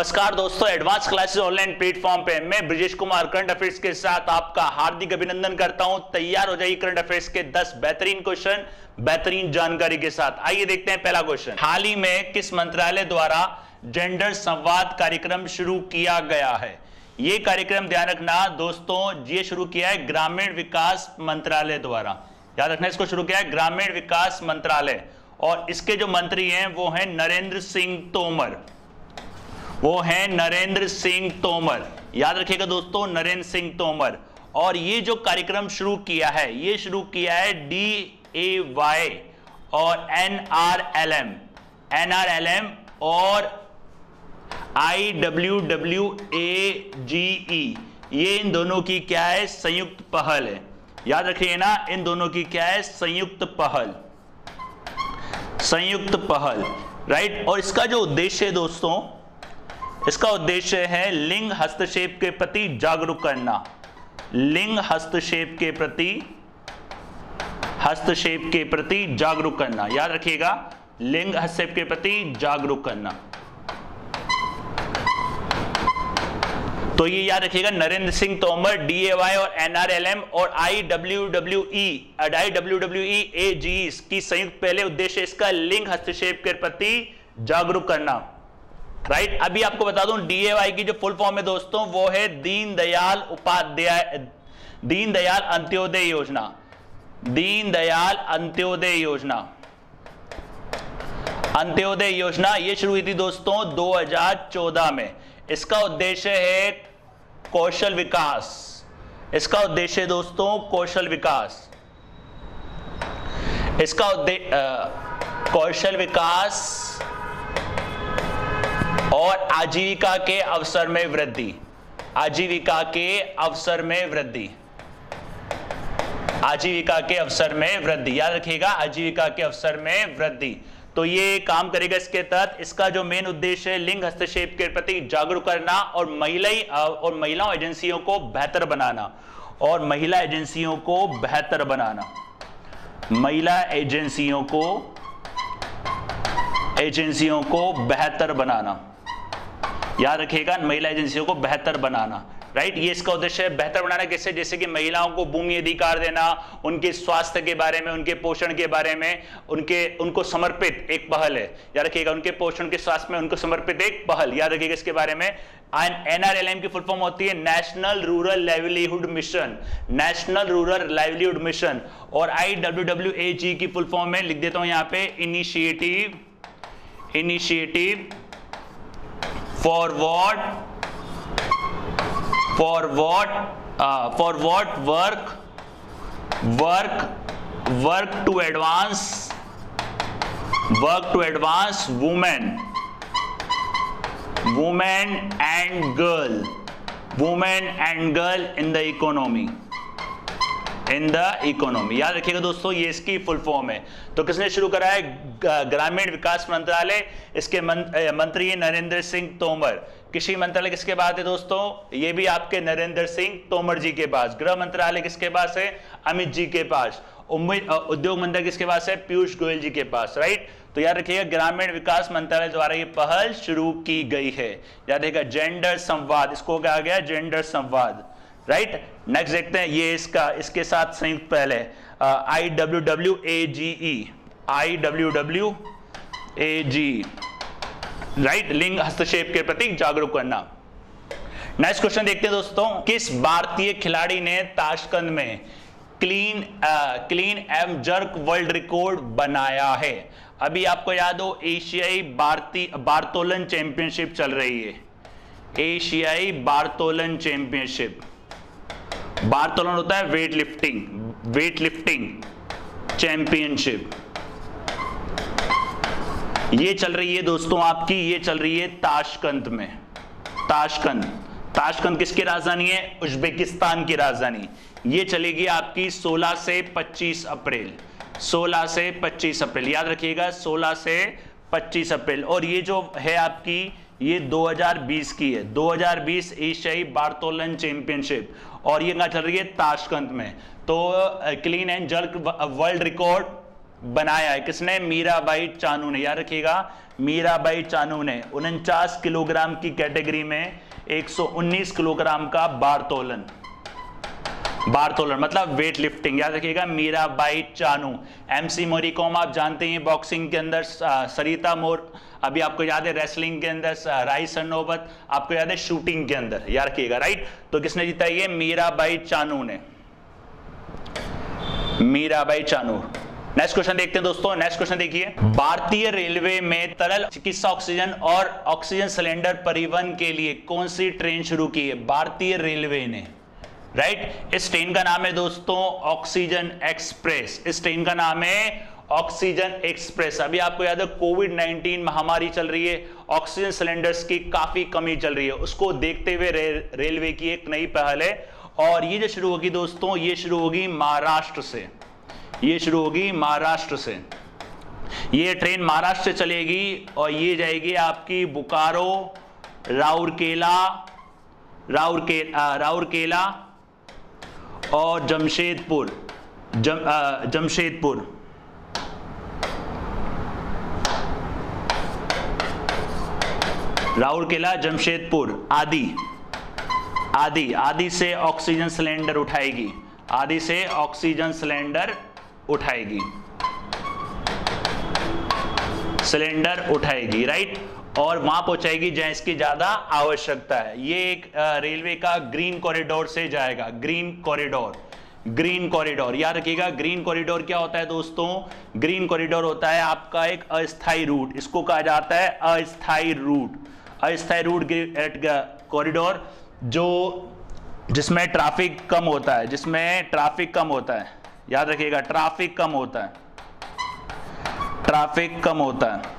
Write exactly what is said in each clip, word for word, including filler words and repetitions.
नमस्कार दोस्तों, advance classes online platform पे मैं ब्रिजेश कुमार करंट अफेयर्स के साथ आपका हार्दिक अभिनंदन करता हूं। तैयार हो जाइए करंट अफेयर्स के दस बेहतरीन क्वेश्चन बेहतरीन जानकारी के साथ। आइए देखते हैं पहला क्वेश्चन। हाल ही में किस मंत्रालय द्वारा जेंडर संवाद कार्यक्रम शुरू किया गया है? यह कार्यक्रम ध्यान रखना दोस्तों, ये शुरू किया है ग्रामीण विकास मंत्रालय द्वारा। याद रखना, इसको शुरू किया है ग्रामीण विकास मंत्रालय और इसके जो मंत्री हैं वो हैं नरेंद्र सिंह तोमर। वो हैं नरेंद्र सिंह तोमर। याद रखिएगा दोस्तों, नरेंद्र सिंह तोमर। और ये जो कार्यक्रम शुरू किया है, ये शुरू किया है डी ए वाई और N R L M, N R L M और I W W A G ई। ये इन दोनों की क्या है? संयुक्त पहल है। याद रखिए ना, इन दोनों की क्या है? संयुक्त पहल, संयुक्त पहल, राइट। और इसका जो उद्देश्य है दोस्तों, इसका उद्देश्य है लिंग हस्तक्षेप के प्रति जागरूक करना। लिंग हस्तक्षेप के प्रति हस्तक्षेप के प्रति जागरूक करना। याद रखिएगा, लिंग हस्तक्षेप के प्रति जागरूक करना। तो ये याद रखिएगा, Narendra Singh Tomar, D A Y और एन आर एल एम और I W W E I W W E A G की संयुक्त पहले उद्देश्य इसका लिंग हस्तक्षेप के प्रति जागरूक करना, राइट right? अभी आपको बता दूं, डीएवाई की जो फुल फॉर्म है दोस्तों वो है दीनदयाल उपाध्याय दीनदयाल अंत्योदय योजना। दीनदयाल अंत्योदय योजना अंत्योदय योजना ये शुरू हुई थी दोस्तों दो हज़ार चौदह में। इसका उद्देश्य है कौशल विकास। इसका उद्देश्य दोस्तों कौशल विकास। इसका उद्देश्य कौशल विकास और आजीविका के अवसर में वृद्धि। आजीविका के अवसर में वृद्धि आजीविका के अवसर में वृद्धि याद रखिएगा, आजीविका के अवसर में वृद्धि। तो ये काम करेगा इसके तहत। इसका जो मेन उद्देश्य है लिंग हस्तक्षेप के प्रति जागरूक करना और महिला और महिलाओं एजेंसियों को बेहतर बनाना और महिला एजेंसियों को बेहतर बनाना महिला एजेंसियों को एजेंसियों को बेहतर बनाना याद रखिएगा, महिला एजेंसियों को बेहतर बनाना, राइट। ये इसका उद्देश्य है। बेहतर बनाना कैसे? जैसे कि महिलाओं को भूमि अधिकार देना, उनके स्वास्थ्य के बारे में, उनके पोषण के बारे में, उनके उनको समर्पित एक पहल है। याद रखिएगा, उनके पोषण के स्वास्थ्य में उनको समर्पित एक पहल। याद रखिएगा इसके बारे में। एन आर एल एम की फुल फॉर्म होती है national rural livelihood mission. National rural livelihood mission. और I W W A G की फुल फॉर्म में लिख देता हूं यहां पे, initiative initiative For what? For what? Uh, for what work? Work, work to advance, work to advance women, women and girl, women and girl in the economy. In the economy. याद रखिएगा दोस्तों, ये इसकी फुल फॉर्म है। तो किसने शुरू करा है? ग्रामीण विकास मंत्रालय। इसके मंत्री है नरेंद्र सिंह तोमर। कृषि मंत्रालय किसके पास है दोस्तों? ये भी आपके नरेंद्र सिंह तोमर जी के पास। गृह मंत्रालय किसके पास है? अमित जी के पास। उद्योग मंत्रालय किसके पास है? पीयूष गोयल जी के पास, राइट। तो याद रखिएगा, ग्रामीण विकास मंत्रालय द्वारा ये पहल शुरू की गई है। याद रखिएगा, जेंडर संवाद, इसको कहा गया जेंडर संवाद, राइट। नेक्स्ट देखते हैं, ये इसका इसके साथ संयुक्त पहल है I W W A G E I W W A G, right. लिंग हस्तक्षेप के प्रति जागरूक करना। नेक्स्ट क्वेश्चन देखते हैं दोस्तों, किस भारतीय खिलाड़ी ने ताशकंद में clean clean and jerk world record बनाया है? अभी आपको याद हो, एशियाई भारतीय बारतोलन चैंपियनशिप चल रही है। एशियाई बारतोलन चैंपियनशिप। बारतोलन होता है weight lifting, weight lifting championship. ये चल रही है दोस्तों आपकी, ये चल रही है ताशकंद में। ताशकंद ताशकंद किसकी राजधानी है? उज्बेकिस्तान की राजधानी। ये चलेगी आपकी सोलह से पच्चीस अप्रैल। सोलह से पच्चीस अप्रैल याद रखिएगा, सोलह से पच्चीस अप्रैल। और ये जो है आपकी, ये दो हज़ार बीस की है। दो हज़ार बीस एशियाई बारतोलन चैंपियनशिप और ये कहां चल रही है? ताशकंद में। तो clean and jerk world record बनाया है। किसने? मीराबाई चानू ने। याद रखिएगा, मीराबाई चानू ने उनचास किलोग्राम की कैटेगरी में एक सौ उन्नीस किलोग्राम का बारतोलन, बारतोलन मतलब वेट लिफ्टिंग। याद रखिएगा, मीराबाई चानू। एमसी मैरी कॉम आप जानते हैं बॉक्सिंग के अंदर, सरिता मोर अभी आपको याद है रेसलिंग के अंदर, राई सरनोबत आपको याद है शूटिंग के अंदर। याद रखिएगा, राइट। तो किसने जीता? ये मीराबाई चानू ने, मीराबाई चानू। नेक्स्ट क्वेश्चन देखते हैं दोस्तों। नेक्स्ट क्वेश्चन देखिए, भारतीय रेलवे में तरल चिकित्सा ऑक्सीजन और ऑक्सीजन सिलेंडर परिवहन के लिए कौन सी ट्रेन शुरू की है? भारतीय रेलवे ने, राइट। इस ट्रेन का नाम है दोस्तों ऑक्सीजन एक्सप्रेस। इस ट्रेन का नाम है ऑक्सीजन एक्सप्रेस। अभी आपको याद है कोविड नाइनटीन महामारी चल रही है, ऑक्सीजन सिलेंडर्स की काफी कमी चल रही है, उसको देखते हुए रे, रेलवे की एक नई पहल है। और ये जो शुरू होगी दोस्तों, ये शुरू होगी महाराष्ट्र से, ये शुरू होगी महाराष्ट्र से। ये ट्रेन महाराष्ट्र से चलेगी और ये जाएगी आपकी बोकारो, राउरकेला, राउरके राउरकेला और जमशेदपुर, जम, जमशेदपुर। राउरकेला, जमशेदपुर आदि आदि आदि से ऑक्सीजन सिलेंडर उठाएगी, आदि से ऑक्सीजन सिलेंडर उठाएगी, सिलेंडर उठाएगी, राइट। और वहां पहुंचाएगी जहां इसकी ज्यादा आवश्यकता है। ये एक रेलवे का ग्रीन कॉरिडोर से जाएगा, ग्रीन कॉरिडोर, ग्रीन कॉरिडोर। याद रखिएगा, ग्रीन कॉरिडोर क्या होता है दोस्तों? ग्रीन कॉरिडोर होता है आपका एक अस्थायी रूट, इसको कहा जाता है अस्थायी रूट, अस्थायी रूट कॉरिडोर, जो जिसमें ट्रैफिक कम होता है, जिसमें ट्रैफिक कम होता है। याद रखिएगा, ट्रैफिक कम होता है, ट्रैफिक कम होता है।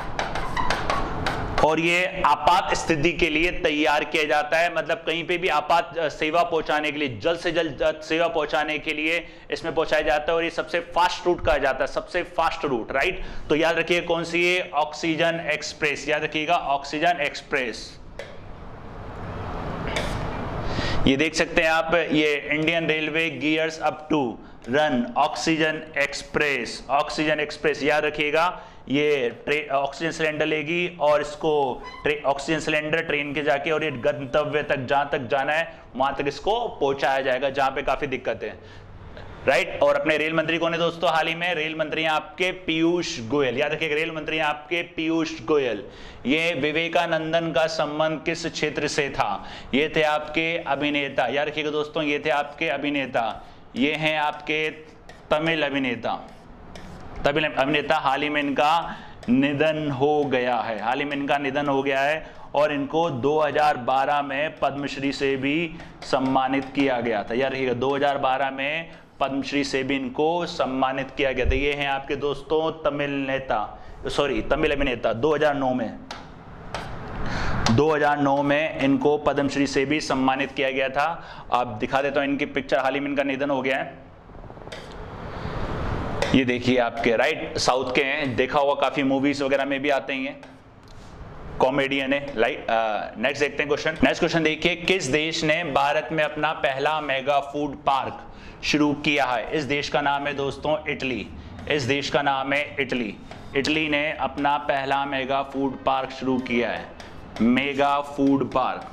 और ये आपात स्थिति के लिए तैयार किया जाता है, मतलब कहीं पे भी आपात सेवा पहुंचाने के लिए, जल्द से जल्द सेवा पहुंचाने के लिए इसमें पहुंचाया जाता है। और ये सबसे फास्ट रूट कहा जाता है, सबसे फास्ट रूट, राइट। तो याद रखिए कौन सी है? Oxygen express. याद रखिएगा, ऑक्सीजन एक्सप्रेस। ये देख सकते हैं आप, ये Indian railway gears up to run oxygen express, oxygen express. याद रखिएगा, ये ऑक्सीजन सिलेंडर लेगी और इसको ऑक्सीजन सिलेंडर ट्रेन के जाके और ये गंतव्य तक, जहां तक जाना है वहां तक इसको पहुंचाया जाएगा जहां पे काफी दिक्कत है, राइट। और अपने रेल मंत्री कौन है दोस्तों? हाल ही में रेल मंत्री हैं आपके पीयूष गोयल। याद रखिएगा, रेल मंत्री हैं आपके पीयूष गोयल। ये विवेकानंदन का संबंध किस क्षेत्र से था? ये थे आपके अभिनेता। याद रखिएगा दोस्तों, ये थे आपके अभिनेता, ये हैं आपके तमिल अभिनेता, तमिल अभिनेता। हाल ही में इनका निधन हो गया है, हाल ही में इनका निधन हो गया है। और इनको दो हज़ार बारह में पद्मश्री से भी सम्मानित किया गया था। याद रखिएगा, दो हज़ार बारह में पद्मश्री से भी इनको सम्मानित किया गया था। ये हैं आपके दोस्तों तमिल नेता, सॉरी तमिल अभिनेता। दो हज़ार नौ में दो हज़ार नौ में इनको पद्मश्री से भी सम्मानित किया गया था। आप दिखा देता हूं इनकी पिक्चर, हाल ही में इनका निधन हो गया है। ये देखिए आपके, राइट, साउथ के हैं, देखा होगा काफी मूवीज वगैरह में भी आते हैं, कॉमेडियन है, लाइक। नेक्स्ट देखते हैं क्वेश्चन। नेक्स्ट क्वेश्चन देखिए, किस देश ने भारत में अपना पहला मेगा फूड पार्क शुरू किया है? इस देश का नाम है दोस्तों इटली। इस देश का नाम है इटली। इटली ने अपना पहला मेगा फूड पार्क शुरू किया है, mega food park.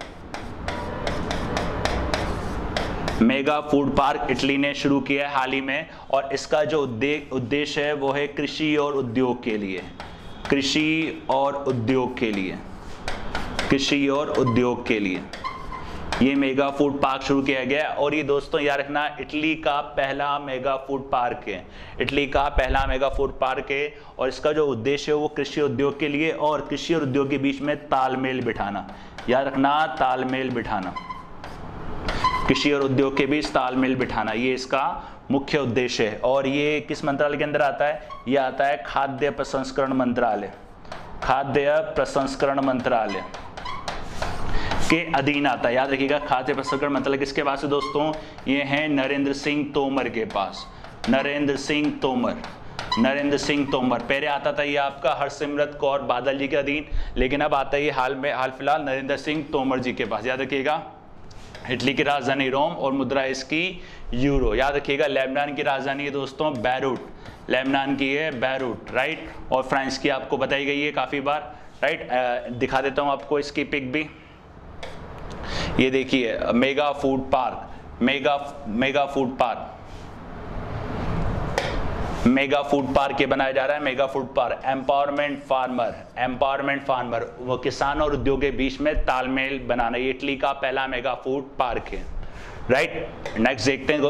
Mega food park Italy ने शुरू किया है हाल ही में। और इसका जो उद्देश्य है वो है कृषि और उद्योग के लिए, कृषि और उद्योग के लिए, कृषि और उद्योग के लिए ये मेगा फूड पार्क शुरू किया गया। और ये दोस्तों याद रखना, इटली का पहला मेगा फूड पार्क है, इटली का पहला मेगा फूड पार्क है। और इसका जो उद्देश्य है वो कृषि उद्योग के लिए और कृषि और उद्योग के बीच में तालमेल बिठाना। याद रखना, तालमेल बिठाना, कृषि और उद्योग के बीच तालमेल बिठाना, ये इसका मुख्य उद्देश्य है। और ये किस मंत्रालय के अंदर आता है? ये आता है खाद्य प्रसंस्करण मंत्रालय, खाद्य प्रसंस्करण मंत्रालय के अधीन आता है। याद रखिएगा, खाद्य प्रसंस्करण मंत्रालय किसके पास है दोस्तों? ये हैं नरेंद्र सिंह तोमर के पास, नरेंद्र सिंह तोमर, नरेंद्र सिंह तोमर। पहले आता था ये आपका हरसिमरत कौर बादल जी के अधीन, लेकिन अब आता है ये हाल में, हाल फिलहाल नरेंद्र सिंह तोमर जी के पास। याद रखिएगा, इटली की राजधानी रोम और मुद्रा इसकी यूरो। याद रखिएगा लेबनान की राजधानी है दोस्तों बैरूट, लेबनान की है बैरूट, राइट। और फ्रांस की आपको बताई गई है काफ़ी बार, राइट। दिखा देता हूँ आपको इसकी पिक भी, ये देखिए mega food park, mega mega food park, mega food park ये बनाया जा रहा है, mega food park. Empowerment farmer, empowerment farmer वो किसान और उद्योग के बीच में तालमेल बनाना, ये इटली का पहला मेगा फूड पार्क है, राइट। नेक्स्ट देखते हैं,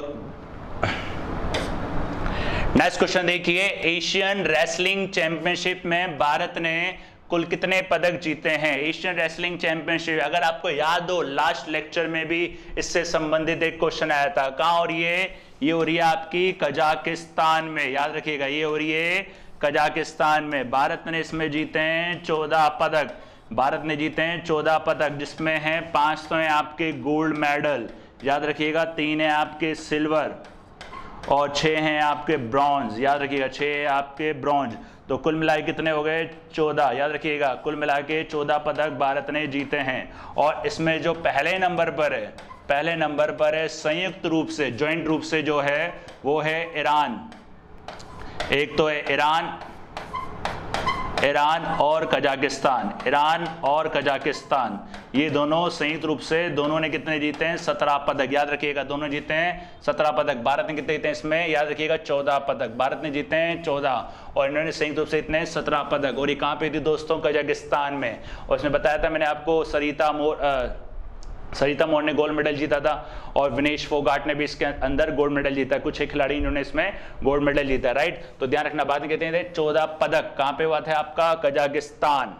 नेक्स्ट क्वेश्चन देखिए, एशियन रेसलिंग चैंपियनशिप में भारत ने कुल कितने पदक जीते हैं? एशियन रेसलिंग चैंपियनशिप, अगर आपको याद हो लास्ट लेक्चर में भी इससे संबंधित एक क्वेश्चन आया था, कहां हो रही है? ये हो रही है आपकी कजाकिस्तान में, याद रखिएगा ये हो रही है कजाकिस्तान में। भारत ने इसमें जीते हैं चौदह पदक, भारत ने जीते हैं चौदह पदक, जिसमें हैं पांच तो हैं आपके गोल्ड मेडल, याद रखिएगा, तीन है आपके सिल्वर और छह हैं आपके ब्रॉन्ज, याद रखिएगा छह है आपके ब्रॉन्ज। तो कुल मिला के कितने हो गए? चौदह, याद रखिएगा कुल मिला के चौदह पदक भारत ने जीते हैं। और इसमें जो पहले नंबर पर है, पहले नंबर पर है संयुक्त रूप से, ज्वाइंट रूप से जो है वो है ईरान, एक तो है ईरान, ईरान और कजाकिस्तान, ईरान और कजाकिस्तान, ये दोनों संयुक्त रूप से दोनों ने कितने जीते हैं? सत्रह पदक, याद रखिएगा दोनों जीते हैं सत्रह पदक। भारत ने कितने जीते हैं इसमें? याद रखिएगा चौदह पदक, भारत ने जीते हैं चौदह और इन्होंने संयुक्त रूप से इतने सत्रह पदक। और ये कहाँ पे थी दोस्तों? कजाकिस्तान में। और इसमें बताया था मैंने आपको सरिता मोर सरिता मोर ने गोल्ड मेडल जीता था और विनेश फोगाट ने भी इसके अंदर गोल्ड मेडल जीता, कुछ एक खिलाड़ी इन्होंने इसमें गोल्ड मेडल जीता, राइट। तो ध्यान रखना, बाद में कहते हैं चौदह पदक कहां पे हुआ था आपका? Kazakhstan,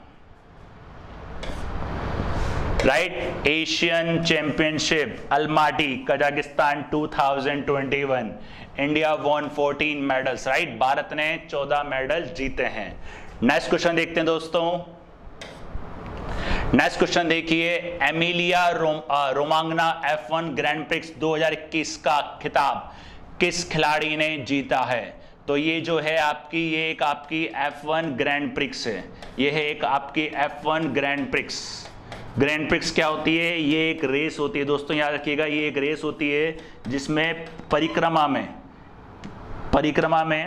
right. Asian championship Almaty Kazakhstan दो हज़ार इक्कीस, इंडिया वॉन चौदह मेडल्स, राइट। भारत ने चौदह मेडल जीते हैं। नेक्स्ट क्वेश्चन देखते हैं दोस्तों, नेक्स्ट क्वेश्चन देखिए, Emilia Rome, Romagna F one grand prix दो हज़ार इक्कीस का खिताब किस खिलाड़ी ने जीता है? तो ये जो है आपकी, ये एक आपकी एफ वन ग्रैंड प्रिक्स है, ये है एक आपकी F one grand prix. Grand prix क्या होती है? ये एक रेस होती है दोस्तों, याद रखिएगा ये एक रेस होती है जिसमें परिक्रमा में परिक्रमा में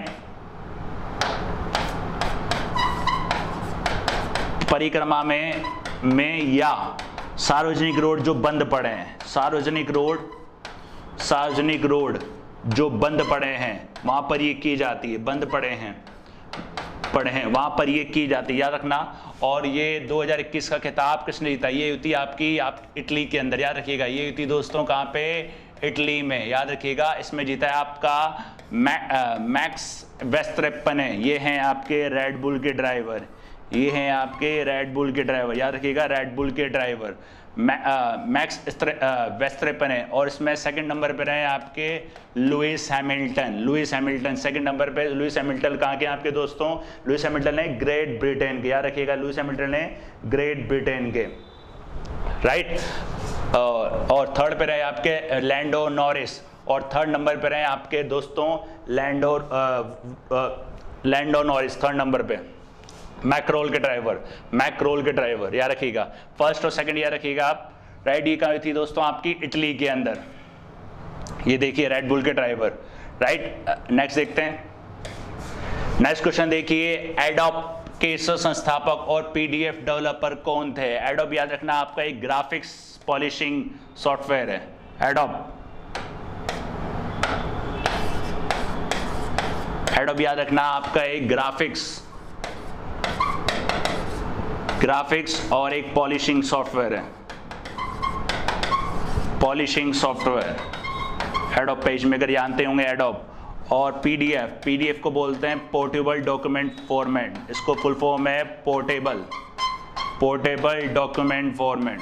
परिक्रमा में में या सार्वजनिक रोड जो बंद पड़े हैं, सार्वजनिक रोड सार्वजनिक रोड जो बंद पड़े हैं वहां पर ये की जाती है, बंद पड़े हैं पड़े हैं वहां पर ये की जाती है, याद रखना। और ये दो हज़ार इक्कीस का खिताब किसने जीता? ये हुई आपकी आप इटली के अंदर, याद रखिएगा ये हुई दोस्तों कहाँ पे? इटली में, याद रखिएगा। इसमें जीता है आपका मै, आ, मैक्स वेस्टरेपन है, ये हैं आपके रेड बुल के ड्राइवर, ये हैं आपके रेड बुल के ड्राइवर, याद रखिएगा रेड बुल के ड्राइवर मै, आ, मैक्स वेस्टरेपन है। और इसमें सेकंड नंबर पर है आपके Lewis Hamilton, Lewis Hamilton second number पे। लुइस हैमिल्टन कहाँ के आपके दोस्तों? लुइस हैमिल्टन है ग्रेट ब्रिटेन के, याद रखिएगा लुइस हैमिल्टन है ग्रेट ब्रिटेन के, राइट। और थर्ड पे रहे आपके लैंडो नॉरिस, और थर्ड नंबर पे रहे आपके दोस्तों Lando Lando Norris, third number पे। मैक्रोल के ड्राइवर, मैक्रोल के ड्राइवर, याद रखिएगा फर्स्ट और सेकंड याद रखिएगा आप, राइट। ये कहाँ थी दोस्तों? आपकी इटली के अंदर, ये देखिए रेड बुल के ड्राइवर, राइट। नेक्स्ट देखते हैं, नेक्स्ट क्वेश्चन देखिए, एडोब के संस्थापक और पीडीएफ डेवलपर कौन थे? एडोब याद रखना आपका एक ग्राफिक्स पॉलिशिंग सॉफ्टवेयर है, एडोब एडोब याद रखना आपका एक ग्राफिक्स ग्राफिक्स और एक पॉलिशिंग सॉफ्टवेयर है, publishing software Adobe PageMaker जानते होंगे एडोब। और पीडीएफ, पीडीएफ को बोलते हैं पोर्टेबल डॉक्यूमेंट फॉर्मेट, इसको फुल फॉर्म है portable portable document format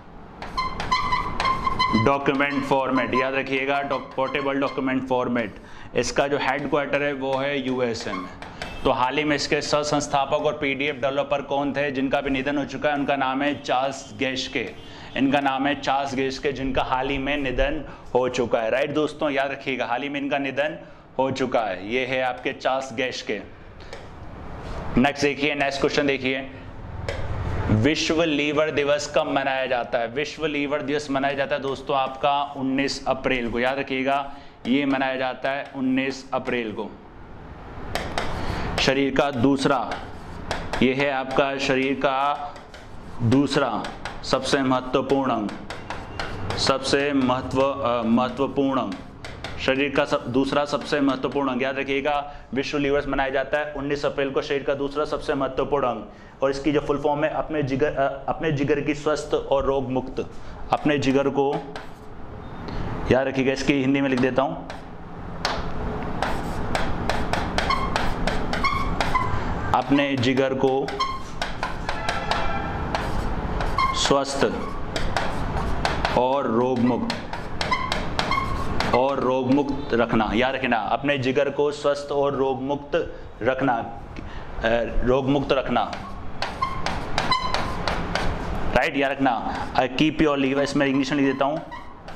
document format याद रखिएगा पोर्टेबल डॉक्यूमेंट फॉर्मेट। इसका जो हेडक्वार्टर है वो है यूएसए में। तो हाल ही में इसके सह संस्थापक और पीडीएफ डेवलपर कौन थे जिनका भी निधन हो चुका है? उनका नाम है चार्ल्स गेस्के, इनका नाम है चार्ल्स गेस्के, जिनका हाल ही में निधन हो चुका है, राइट दोस्तों, याद रखिएगा हाल ही में इनका निधन हो चुका है। ये है आपके चार्ल्स गेस्के। नेक्स्ट देखिए, नेक्स्ट क्वेश्चन देखिए, विश्व लीवर दिवस कब मनाया जाता है? विश्व लीवर दिवस मनाया जाता है दोस्तों आपका उन्नीस अप्रैल को, याद रखिएगा, ये मनाया जाता है उन्नीस अप्रैल को। शरीर का दूसरा, ये है आपका शरीर का दूसरा सबसे महत्वपूर्ण अंग, सबसे महत्व महत्वपूर्ण अंग, शरीर का सब, दूसरा सबसे महत्वपूर्ण अंग, याद रखिएगा। विश्व लीवर दिवस मनाया जाता है उन्नीस अप्रैल को, शरीर का दूसरा सबसे महत्वपूर्ण अंग, और इसकी जो फुल फॉर्म है अपने जिगर अपने जिगर की स्वस्थ और रोग मुक्त, अपने जिगर को, याद रखिएगा, इसकी हिंदी में लिख देता हूं, अपने जिगर को स्वस्थ और रोग मुक्त और रोग मुक्त रखना, याद रखना, अपने जिगर को स्वस्थ और रोग मुक्त रखना, रोग मुक्त रखना, राइट, याद रखना। कीप योर लीवर, इसमें इंग्लिश में लिख देता हूं,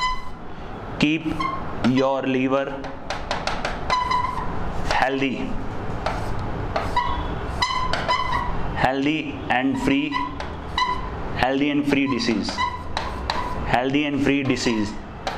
keep your liver healthy healthy and free healthy and free disease healthy and free disease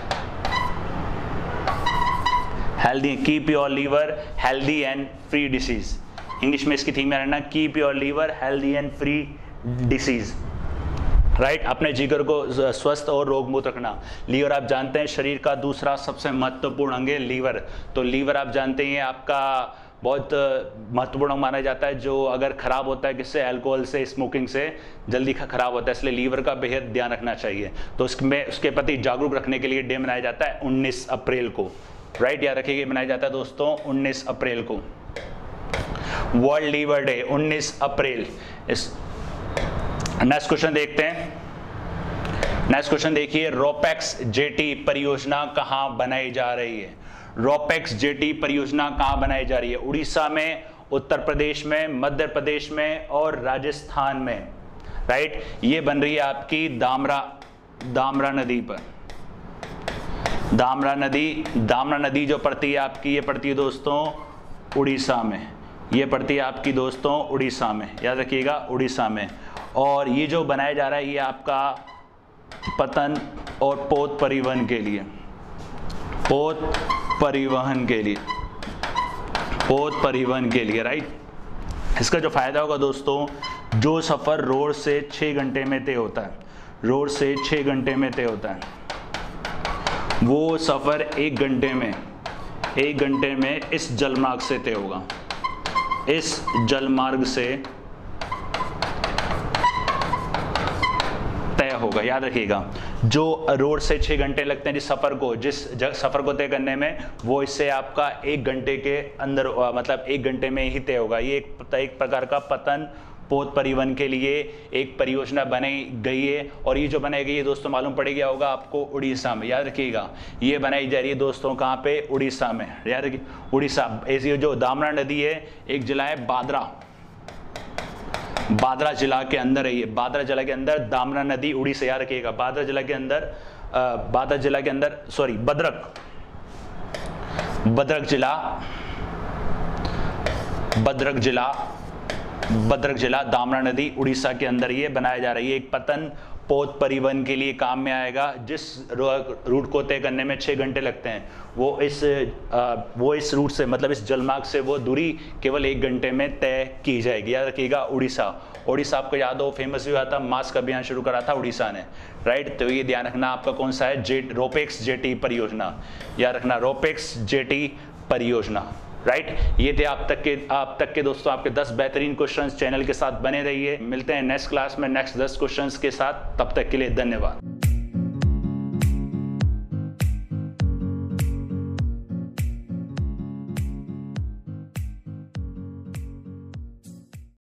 healthy, keep your liver healthy and free disease, English में इसकी थीम में रहना, keep your liver healthy and free disease, right, अपने जिगर को स्वस्थ और रोग मुक्त रखना। लीवर आप जानते हैं शरीर का दूसरा सबसे महत्वपूर्ण अंग है लीवर, तो लीवर आप जानते हैं आपका बहुत महत्वपूर्ण माना जाता है, जो अगर खराब होता है किससे, अल्कोहल से, स्मोकिंग से जल्दी खराब होता है, इसलिए लीवर का बेहद ध्यान रखना चाहिए। तो उसमें उसके प्रति जागरूक रखने के लिए डे मनाया जाता है उन्नीस अप्रैल को, राइट, याद रखिए, मनाया जाता है दोस्तों उन्नीस अप्रैल को, वर्ल्ड लीवर डे उन्नीस अप्रैल। इस नेक्स्ट क्वेश्चन देखते हैं, नेक्स्ट क्वेश्चन देखिए, रोपेक्स जेटी परियोजना कहां बनाई जा रही है? रोपेक्स जेटी परियोजना कहां बनाई जा रही है? उड़ीसा में, उत्तर प्रदेश में, मध्य प्रदेश में और राजस्थान में, राइट, ये बन रही है आपकी दामरा दामरा नदी पर। दामरा नदी दामरा नदी जो पड़ती है आपकी, ये पड़ती है दोस्तों उड़ीसा में, ये पड़ती है आपकी दोस्तों उड़ीसा में, याद रखिएगा, उड़ीसा में। और ये जो बनाया जा रहा है ये आपका पतन और पोत परिवहन के लिए, पोत परिवहन के लिए पोत परिवहन के लिए राइट। इसका जो फायदा होगा दोस्तों, जो सफर रोड से छः घंटे में तय होता है, रोड से छः घंटे में तय होता है, वो सफर एक घंटे में एक घंटे में इस जलमार्ग से तय होगा, इस जलमार्ग से तय होगा, याद रखिएगा। जो रोड से छः घंटे लगते हैं जिस सफ़र को जिस सफ़र को तय करने में, वो इससे आपका एक घंटे के अंदर मतलब एक घंटे में ही तय होगा। ये एक, एक प्रकार का पतन पोत परिवहन के लिए एक परियोजना बनाई गई है, और ये जो बनाई गई है दोस्तों मालूम पड़ गया होगा आपको, उड़ीसा में, याद रखिएगा। ये बनाई जा रही है दोस्तों कहाँ पे? उड़ीसा में, याद रखिए, उड़ीसा। ऐसी जो दामरा नदी है, एक जिला है बादरा, बादरा जिला के अंदर है ये, बादरा जिला के अंदर दामरा नदी, उड़ीसा, याद रखिएगा। बादरा जिला के अंदर बादरा जिला के अंदर सॉरी बद्रक बद्रक जिला बद्रक जिला बद्रक जिला दामरा नदी उड़ीसा के अंदर ये बनाया जा रही है। एक पतन पोत परिवहन के लिए काम में आएगा। जिस रूट को तय करने में छः घंटे लगते हैं, वो इस आ, वो इस रूट से मतलब इस जलमार्ग से वो दूरी केवल एक घंटे में तय की जाएगी। याद रखिएगा, उड़ीसा उड़ीसा आपको याद हो फेमस भी हुआ था, मास्क अभियान शुरू करा था उड़ीसा ने, राइट। तो ये ध्यान रखना आपका कौन सा है, जेट रोपेक्स जेटी परियोजना, याद रखना रोपेक्स जेटी परियोजना, राइट right? ये थे आप तक के आप तक के दोस्तों आपके दस बेहतरीन क्वेश्चंस। चैनल के साथ बने रहिए, मिलते हैं नेक्स्ट क्लास में नेक्स्ट दस क्वेश्चंस के साथ। तब तक के लिए धन्यवाद।